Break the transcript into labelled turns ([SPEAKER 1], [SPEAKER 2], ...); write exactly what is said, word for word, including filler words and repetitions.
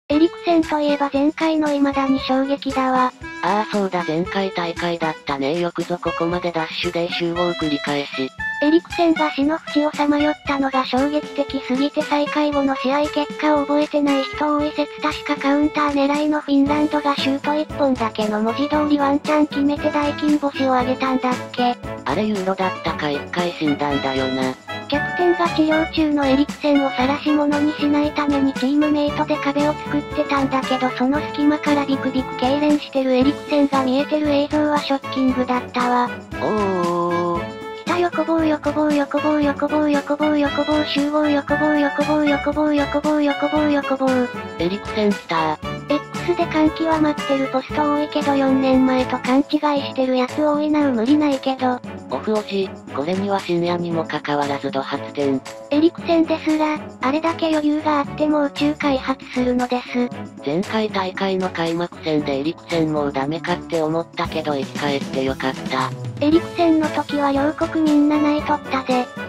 [SPEAKER 1] エリクセンといえば前回の未だに衝撃だわ。
[SPEAKER 2] ああそうだ前回大会だったねよくぞここまでダッシュで集合繰り返し。
[SPEAKER 1] エリクセンが死の淵をさまよったのが衝撃的すぎて再開後の試合結果を覚えてない人多い説確かカウンター狙いのフィンランドがシュートいっぽんだけの文字通りワンチャン決めて大金星を挙げたんだっけ。
[SPEAKER 2] あれユーロだったか一回死んだんだよな。
[SPEAKER 1] キャプテンが治療中のエリクセンを晒し者にしないためにチームメイトで壁を作ってたんだけどその隙間からビクビク痙攣してるエリクセンが見えてる映像はショッキングだったわ。
[SPEAKER 2] おー。
[SPEAKER 1] 北横棒横棒横棒横棒横棒横棒集合横棒横棒横棒横棒横棒横棒。
[SPEAKER 2] エリクセン来たー。
[SPEAKER 1] X で歓喜は待ってるポスト多いけどよねんまえと勘違いしてるやつ多いなう無理ないけど。
[SPEAKER 2] オフおじ、これには深夜にもかかわらずド発展。
[SPEAKER 1] エリクセンですら、あれだけ余裕があっても宇宙開発するのです。
[SPEAKER 2] 前回大会の開幕戦でエリクセンもうダメかって思ったけど生き返ってよかった。
[SPEAKER 1] エリクセンの時は両国みんな泣いとったぜ。